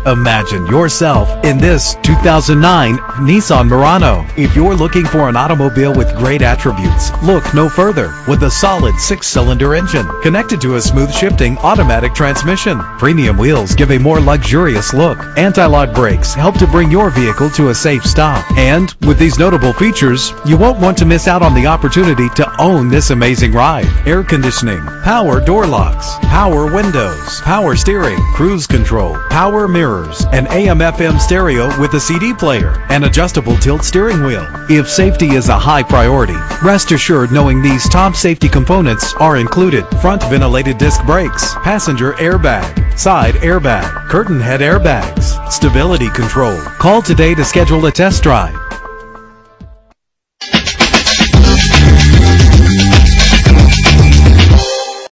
Imagine yourself in this 2009 Nissan Murano. If you're looking for an automobile with great attributes, look no further. With a solid 6-cylinder engine connected to a smooth shifting automatic transmission, premium wheels give a more luxurious look. Anti-lock brakes help to bring your vehicle to a safe stop. And with these notable features, you won't want to miss out on the opportunity to own this amazing ride. Air conditioning, power door locks, power windows, power steering, cruise control, power mirrors, an AM/FM stereo with a CD player, and adjustable tilt steering wheel. If safety is a high priority, rest assured knowing these top safety components are included: front ventilated disc brakes, passenger airbag, side airbag, curtain head airbags, stability control. Call today to schedule a test drive.